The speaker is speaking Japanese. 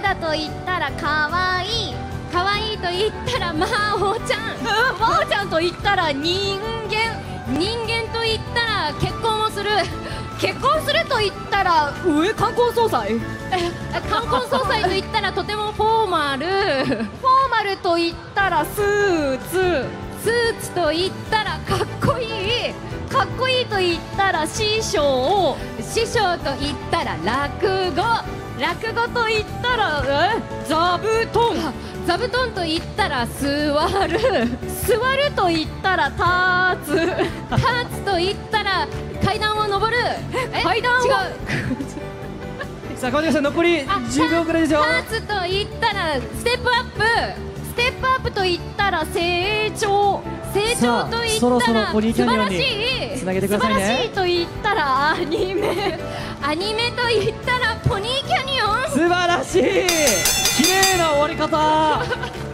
だと言ったらかわいい、かわいいと言ったらまおちゃん、まおちゃんと言ったら人間、人間と言ったら結婚をする、結婚すると言ったら冠婚葬祭、冠婚葬祭と言ったらとてもフォーマル、フォーマルと言ったらスーツ、スーツと言ったらかっこいい、かっこいいと言ったら師匠、師匠と言ったら落語、落語と言ったら座布団、座布団と言ったら座る、座ると言ったら立つ、立つと言ったら階段を上る、階段を違うさあ川島さん残り10秒くらいですよ。 立つと言ったらステップアップ、ステップアップと言ったら成長、成長と言そろったらそろポニーキ素晴らしャニオンにい、 つなげてくださいね。 素晴らしいと言ったらアニメ、アニメと言ったらポニーキャニオン。 素晴らしい、綺麗な終わり方。